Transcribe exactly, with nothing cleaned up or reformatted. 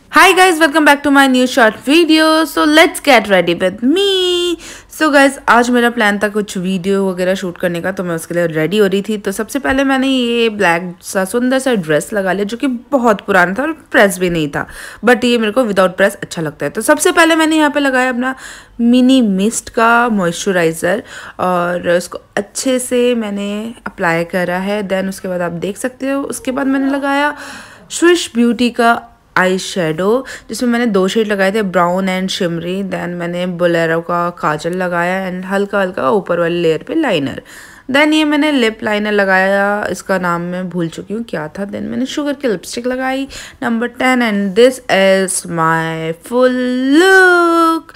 Hi guys, welcome back to my new short video. So let's get ready with me. So guys, आज मेरा plan था कुछ video वगैरह shoot करने का, तो मैं उसके लिए रेडी हो रही थी। तो सबसे पहले मैंने ये ब्लैक सा सुंदर सा ड्रेस लगा लिया जो कि बहुत पुराना था और प्रेस भी नहीं था, बट ये मेरे को विदाउट प्रेस अच्छा लगता है। तो सबसे पहले मैंने यहाँ पे लगाया अपना मिनी मिस्ट का मॉइस्चराइज़र और उसको अच्छे से मैंने अप्लाई करा है। देन उसके बाद आप देख सकते हो, उसके बाद मैंने लगाया स्विश ब्यूटी का आई शेडो, जिसमें मैंने दो शेड लगाए थे, ब्राउन एंड शिमरी। देन मैंने बोलेरो का काजल लगाया एंड हल्का हल्का ऊपर वाले लेयर पे लाइनर। देन ये मैंने लिप लाइनर लगाया, इसका नाम मैं भूल चुकी हूँ क्या था। देन मैंने शुगर की लिपस्टिक लगाई number ten and this is my full look.